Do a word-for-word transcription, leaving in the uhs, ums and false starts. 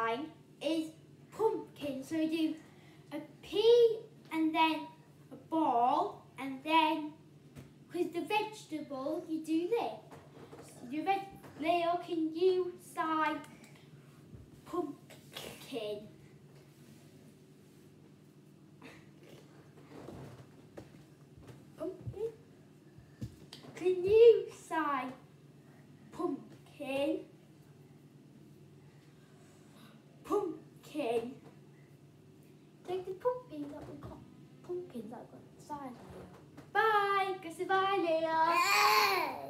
sign is pumpkin. So you do a P and then a ball and then, because the vegetable, you do this. So your veg Leo, can you sign pumpkin? Pumpkin? Can you sign pumpkin? Pumpkin. Take the pumpkin that we got. Pumpkins that we got inside. Bye. Goodbye, Leo.